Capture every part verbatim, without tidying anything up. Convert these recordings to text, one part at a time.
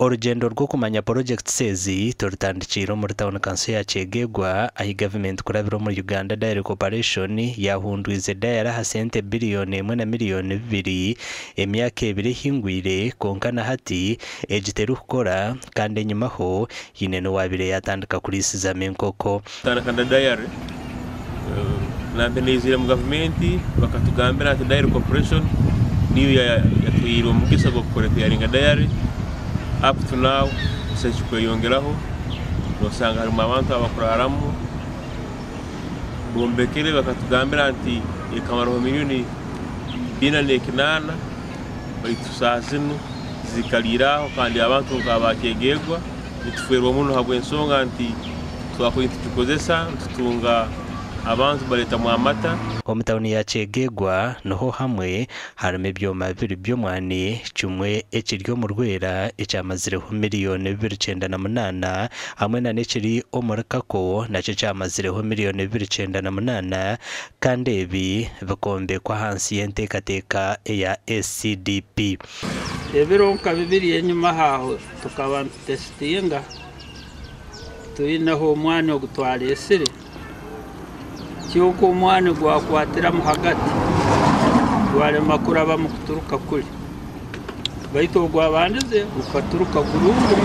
Urugendo rwo kumanya project sezi turutandikira muri town council ya Kyegegwa ahi government kurabiro muri Uganda Dairy Corporation yahundwize dayara hasente biliyoni imwe na miliyoni bibiri emyaka ebiri hingwire konkana hati egiteru kukora kandi nyuma ho yineno wabire yatandika kurisiza menkoko tandikanda dayari nambe nizire mu Gavumenti bakatugambira ati Dairy Corporation niyo yatuyiro mugisa go korete yaringa dayari. Up to now, since we yongeraho, dosanga harimo abantu abakuraramu bombekere bakatugambira anti ikamaro miliyoni bina nekinana baitusazino zikaliraho kandi abantu Kyegegwa itufero muno habwe nsonga anti twakwita tukozesa tutunga abantu baleta mu amata omutawuni ya Kyegegwa noho hamwe harime byoma bibiri byomwani cyumwe ekiryo mu Rwera ecyamazireho miliyoni bibiri cyenda na munana hamwe na nekiri omurakako nacyo cyamazireho miliyoni bibiri cyenda na munana kandi ebi bakombe kwa hansi yentekateka ya S C D P ebironka bibiri yenyuma haho tukaba testinga tuyinaho umwanya wo gutwara esire cyuko umwana gwakwatira mu hagati wale makura ba mukuturuka kuri bayito gwabandize ukaturuka kurungu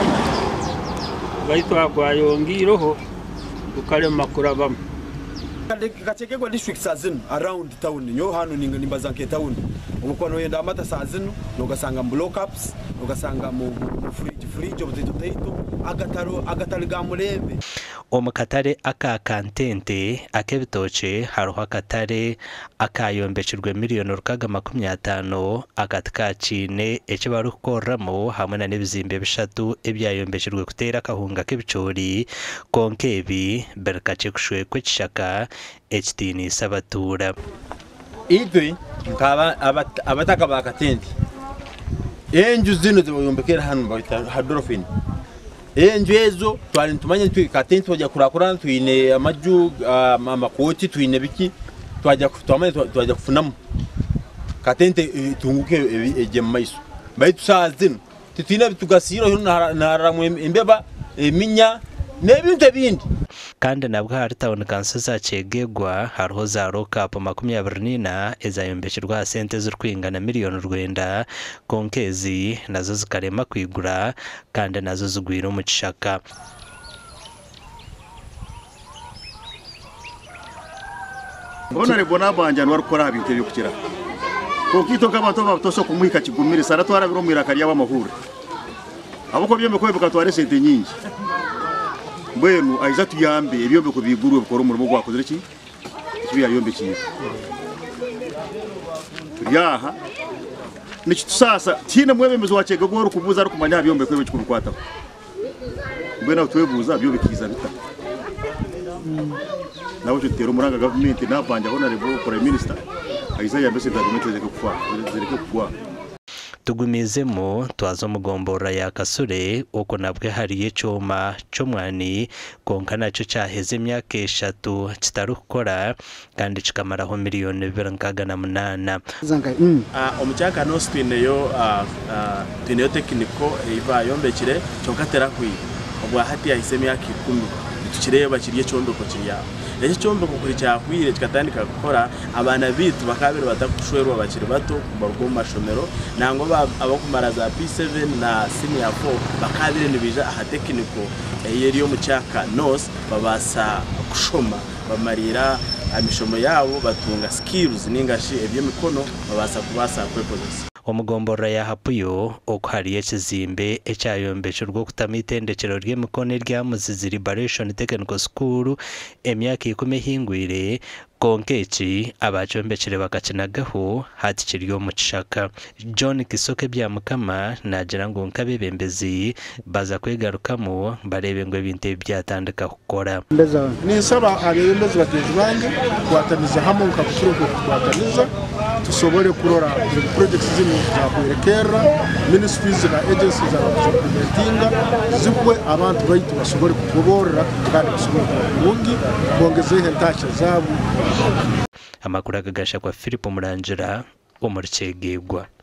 bayito agwayongiroho ukale makura bam Agacencwire district sazin around town yo hano ninga nimbaza nke town umukono yenda amata sazin nogasanga block ups nogasanga mu fridge fridge obutito teito agataro agataliga murebe omukatare aka kantente akebitoche haruho akatare akayombekirwe miliyoni rukaga makumyabiri n'atanu akatika cine ecyo barukoramo hamwe na n'ibizimbe bishatu ebyayombekirwe kutera kahunga k'ibicori konkebi berkache kushwe kw'kishaka htini sabatura idwe nkaba abataka bakatente enju zino ziboyombekera hano bayita hadrofin enju ezo twali ntumanye twi katente twaja kurakura twine amaju amakoti twine biki twaja kutwamanye twaja kufunamo katente tunguke eje maiso bayitu sazino titwine tugasiro naramwe imbeba eminya nebintu ebindi kandi nabwo hari town council za Kyegegwa hariho za rokup makumyabiri n'ina ezayombekirwa sente z'urwingana miliyoni rwenda konkezi nazo zikarema kwigura kandi nazo zigwira umubishaka Bona rebona banjana warukora abinte byo kukira kokito kabato batoso kumuhika kigumire sara twara biromira kariya w'amahura aboko byombe ko bukatware sente nyingi Bwenu aiza tuyambe ebyombe ko bigurwe bukoro mu rugo gwakoze iki kibiya yombe kiyo yaha niki tusasa tina mwebembezo wa Kyegegwa ro kubuza ro kumanya byombe ko bikuru kwata Bwena twebuza byombe kiza bita nawo cyotero muranga government nabanje abona rebo prime minister aiza yambese government zeke kufa zeke kuwa tugumizemo twazo mugombora ya kasure uko nabwe hari yecoma cyo mwani konka nacyo cyaheze imyaka eshatu kitarukora kandi kikamaraho miliyoni bibiri na munana omucyaka no stwineyo twineyo tekiniko iva yombekire cyokatera kwi obwa hati yahise imyaka ikumi tukireba kiriye cyondoko kiriya Eje cyombe kukuri cyakwire kikatandika gukora abana bitu bakabere batakushwerwa bakiri bato kubarwo mu mashomero nango abakumara za P seven na senior four bakabire nibija aha tekiniko yeriyo mu cyaka nos babasa kushoma bamarira amishomo yabo batunga skills ningashi ebyo mikono babasa kubasa kwepoza omugombora ya hapuyo okwari ekizimbe ekyayombekirwa kutamitendekero ry'emikono rya Muzizi Liberation Technical School emyaka ikumi hingwire konkeki abacombekere bakakinagaho hati kiryo mu kishaka John Kisoke bya mukama nagira ngo nkabebembezi baza kwegarukamo barebe ngo ibintu byatandika gukora nisaba abembezi bateje bange kwataniza hamwe ukakukiro kwataniza tusobore kurora projects zimwe za kwerekera ministries na agencies za kumetinga zikwe abantu bayitu basobore kuborera kandi basobore kubungi bongeze hentasha zabo amakuru agagasha kwa Philip Murangira omuri Kyegegwa.